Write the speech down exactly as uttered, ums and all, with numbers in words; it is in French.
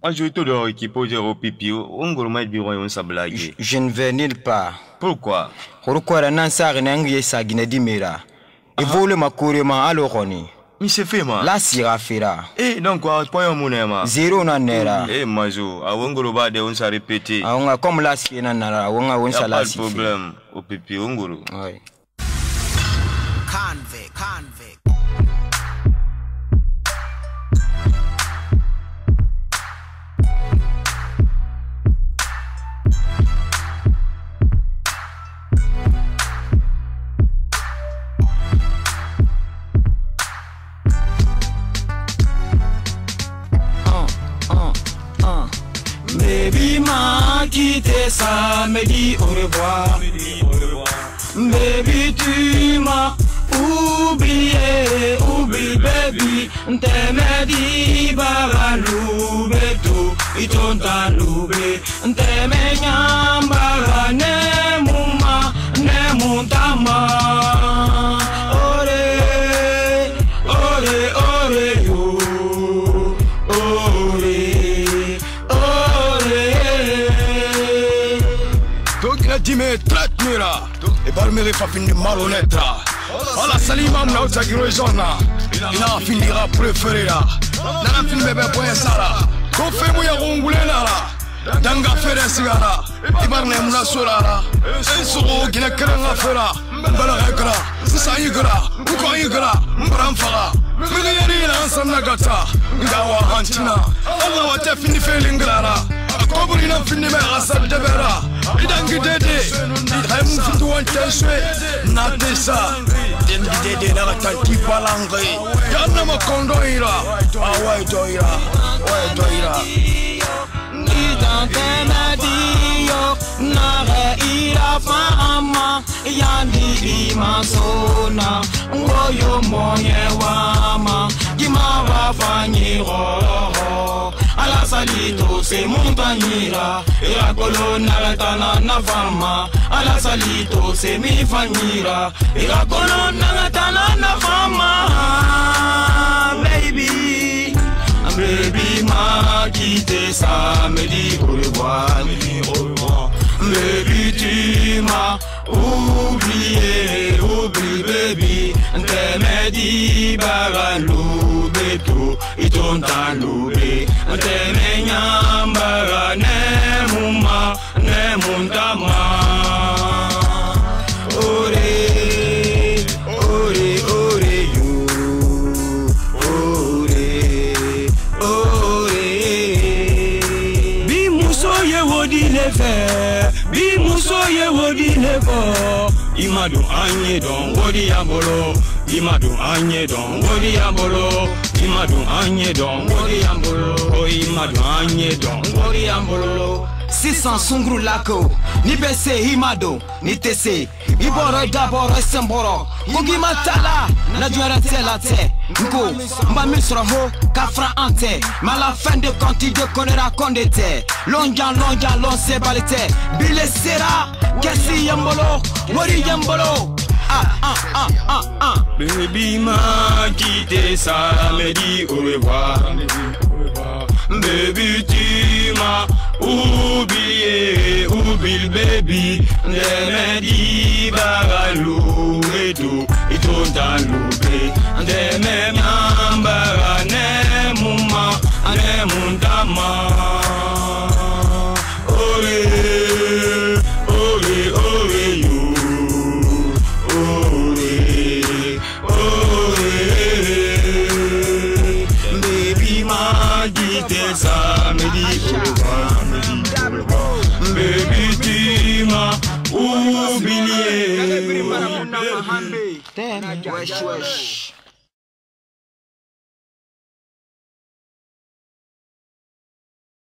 Moi, je te dois équiper au pipi. On va mettre bureau et on s'ablague. Je ne vais nulle part. Pourquoi? Pourquoi la nansar n'engue sa guinedimera? Et vous le macourement à l'oroni. Mais c'est fait, ma. La sira fera. Eh, donc, quoi, point mon aima. Zéro nanera. Eh, mazo, à Wongoroba de on s'est répété. Ah, on a comme la sienne nara, on a on s'est la pas de problème. Au pipi, Wongoro. Oui. Convict, convict. Baby m'a quitté ça, me dit au revoir. Baby tu m'as oublié, oublie baby. T'es me dit bara loubé tout, et ton ta loubé. T'es me nyambara ne mouma, ne montama. Ore, ore, ore yo. Dime traite mira e barmere fa finire malhonnête. Alla salima mna utagiro zona ina finira preferira nana fin bebe boy sara ko fe mu ya gongulela danga fere sigara ibarne mna sorara e sugo gina karanga fera bala ekra sa yigra ko yigra mbram fara mili yari na sanna gata ngawa hantina Allah wa ta finni felingrara akoburi na finni me asal debera idangi dede idham fitu wanteswe na desa dengi dede na tanti balangai yana makondo ira awai doira awai doira Idan temadiyo nare ira fama yandi imasona ngoyo moye wama gimawa fanyiro ala salito se montagnira e colonna la tana na fama ala salito se mi fanyira e colonna la tana na fama baby baby m'a quitté ça me dit au revoir me dit au revoir baby tu m'as oublié oublie baby t'es me dit bagalou beto et ton taloubé t'es me nyambara ne mouma ne montama ore ore ore you ore ore bi muso ye wodi le fe bi muso ye wodi le fo imadu anye don wodi yambolo imadu anye don wodi yambolo imadu anye don wodi yambolo o imadu anye don wodi yambolo Sisan sungru lako ni bese himado ni tese iboro daboro semboro kogi matala na duara tela te nko mba misra ho kafra ante mais la fin de compte il connaîtra condete longan longan lon se balete bile sera kesi yambolo wori yambolo ah ah ah ah ah baby m'a quitté ça me dit au revoir baby tu m'as oublié, oublie baby, ne me dis bagalou et tout, et tout dans l'oubli, de me nyambara ne mouma, ne montama. Ore, ore, ore you, ore, ore, baby m'a quitté ça me dit au revoir. Baby tu m'as oublié. Wesh wesh.